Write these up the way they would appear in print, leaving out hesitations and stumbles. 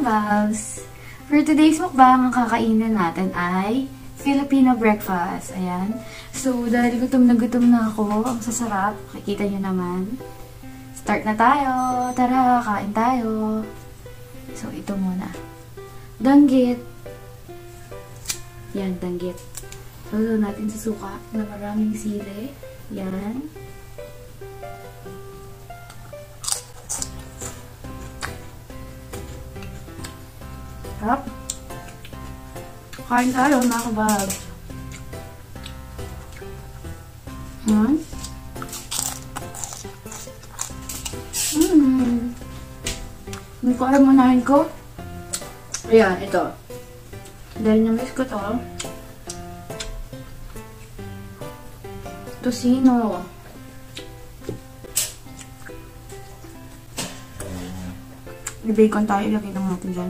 Babs! For today's mukbang, ang kakainin natin ay Filipino breakfast. Ayan. So, dahil gutom na ako, ang sasarap. Makikita nyo naman. Start na tayo! Tara, kain tayo! So, ito muna. Danggit. Yan, danggit. Lalo natin sa suka na maraming sili. Yan. Sarap. Kain tayo, mga kabab. Hindi ko alam manahin ko. Ayan, ito. Dahil na-miss ko to. Tocino. May bacon tayo. Ilagay lang natin dyan.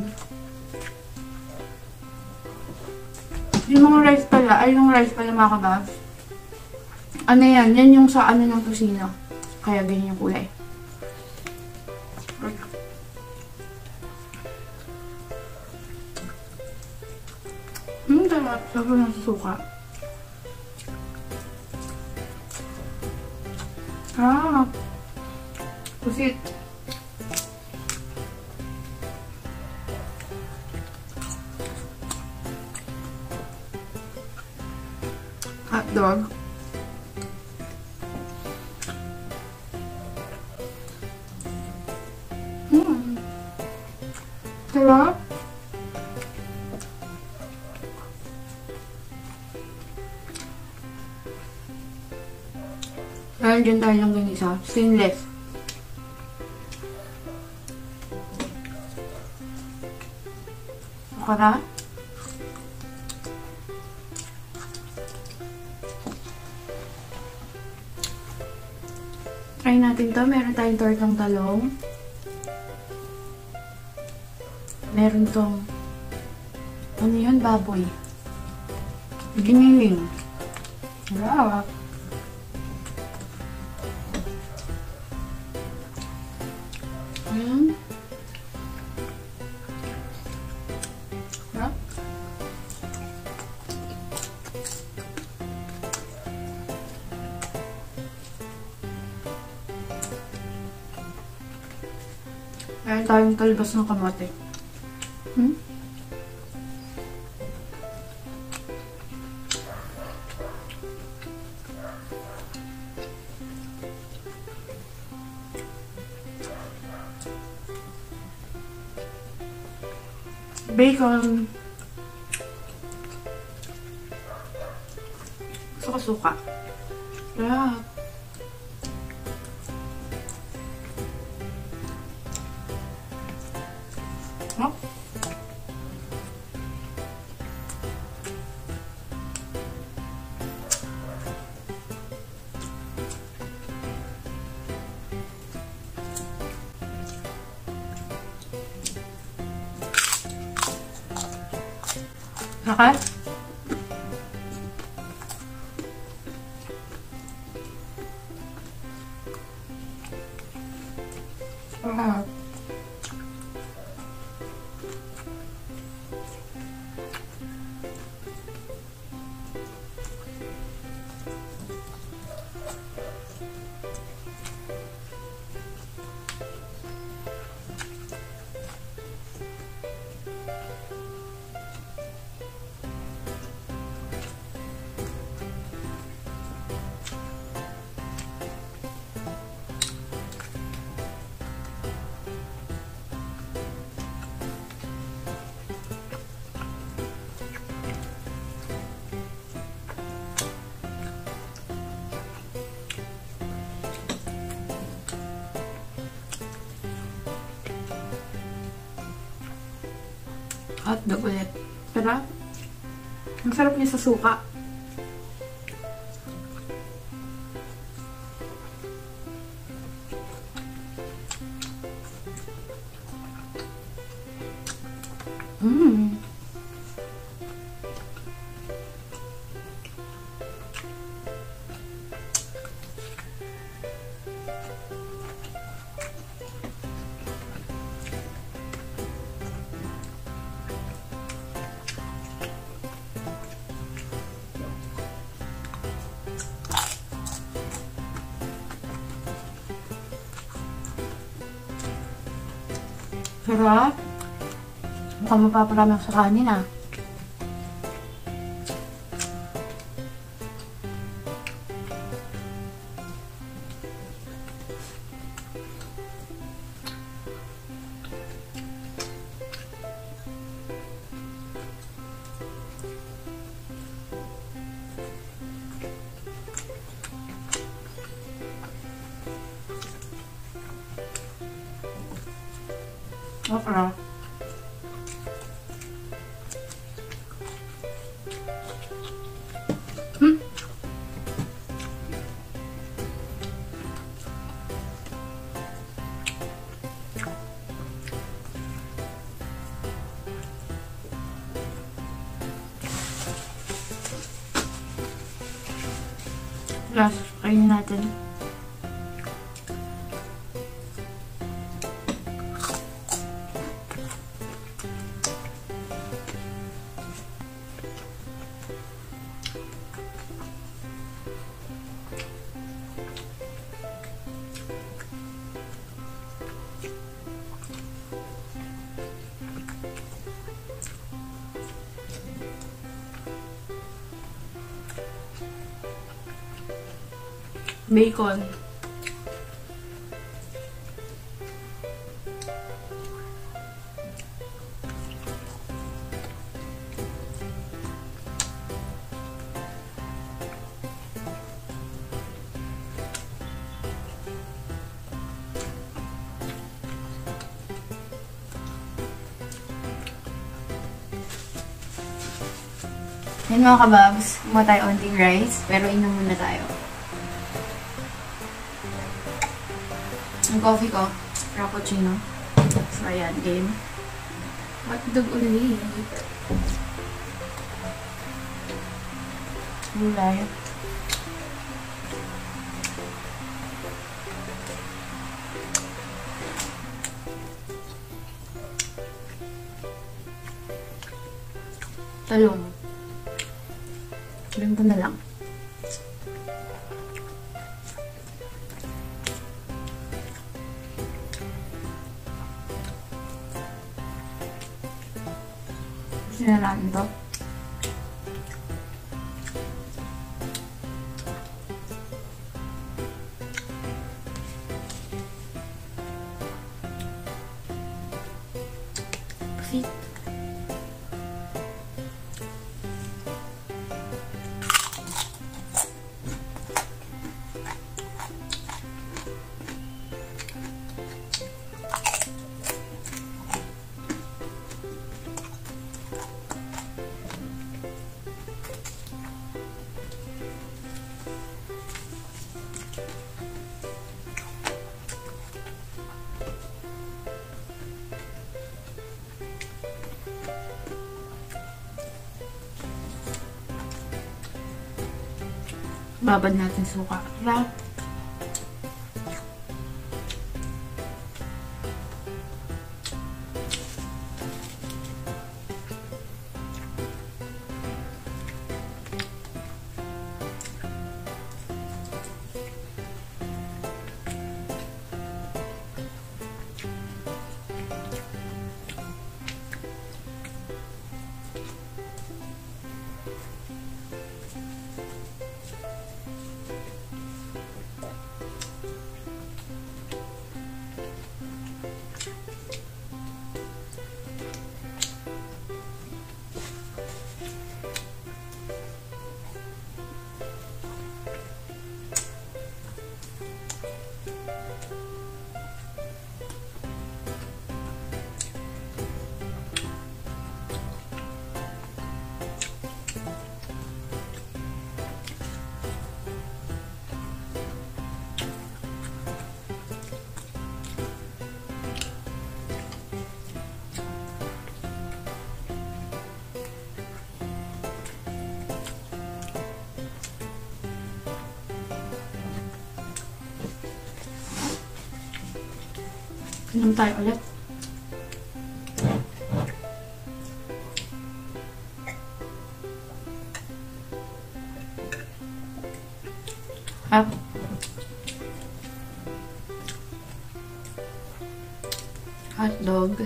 Yung mga rice pala, ay yung rice pala mga kababs. Ano yan? Yan yung sa ano ng tocino. Kaya ganyan yung kulay. Sarap. Sarap ng suka. Sarap. Pusit. Hotdog. Sarap. Meron dyan tayo ng ganisa. Stainless. Sukara. Try natin to. Meron tayong tortang talong. Meron tong ano yun? Baboy. Giniling. Sarap. Sarap. Meron tayong talbos ng kamote. Bacon. Suka-suka. Sarap. Oh. Okay. Hotdog ulit. Sarap. Ang sarap niya sa suka. Sarap. Mukhang mapaparami ako sa kanin ah. Okay. Last, kainin natin. Bacon. Yan mga kababs, kumuha tayo onting rice, pero inom muna tayo. Ang coffee ko, frappuccino. So, ayan, game. Hotdog ulit. Gulay. Talong. Sabihin ko na lang. Sinaraan to. Fit. Babad natin suka. Diba? Inom tayo ulit. Up. hotdog.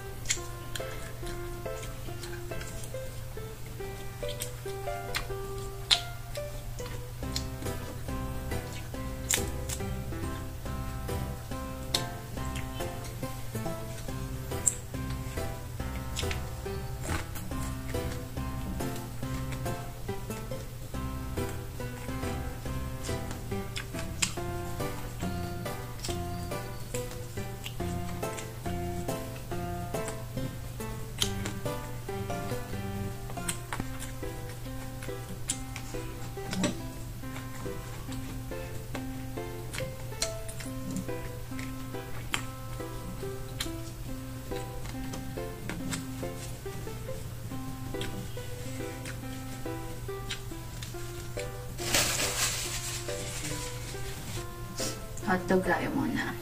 Hotdog tayo muna.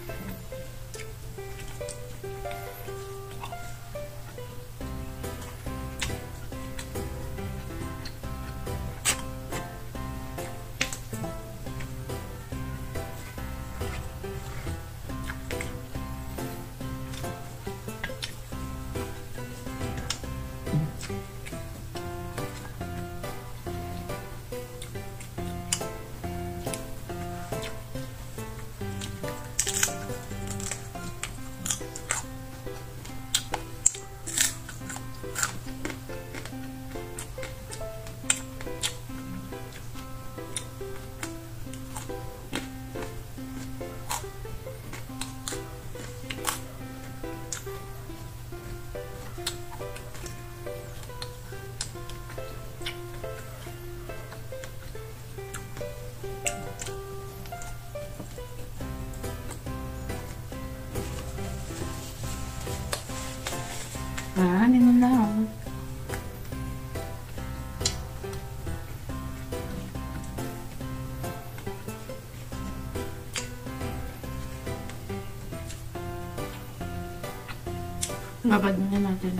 Hindi mo lang. Babad na natin.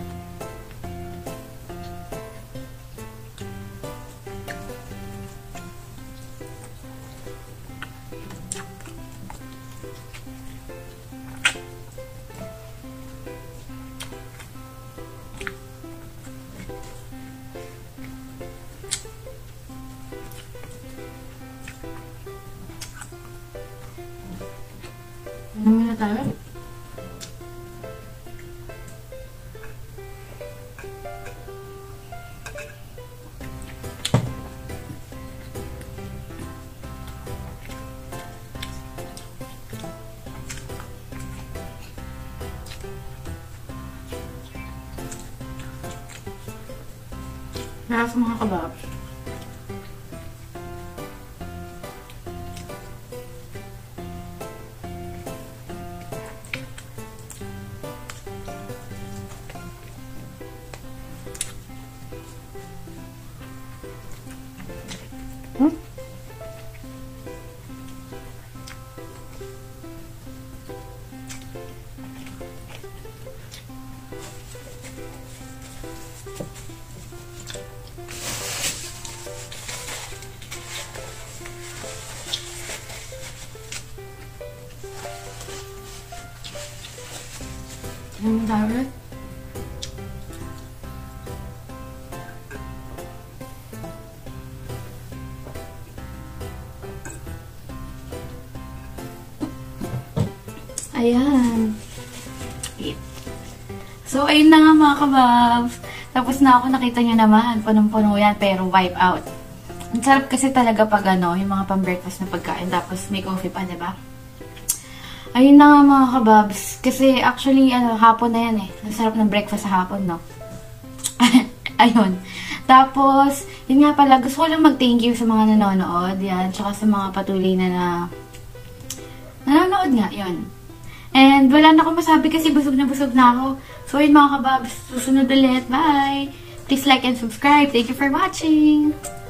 Namin na tayo. Lahat mga kabab. Yung dawit. Ayan. So, ayun na nga mga kababs. Tapos na ako, nakita nyo naman. Punong-puno yan, pero wipe out. Ang sarap kasi talaga pag ano, yung mga pang-breakfast na pagkain. Tapos may coffee pa, diba? Ayun na nga mga kababs. Kasi actually, hapon na yan eh. Ang sarap ng breakfast sa hapon, no? Ayun. Tapos, yun nga pala, gusto ko lang mag-thank you sa mga nanonood. Yan. Tsaka sa mga patuloy na nanonood nga. Yun. And wala na akong masabi kasi busog na ako. So, yun mga kababs. Susunod ulit. Bye! Please like and subscribe. Thank you for watching!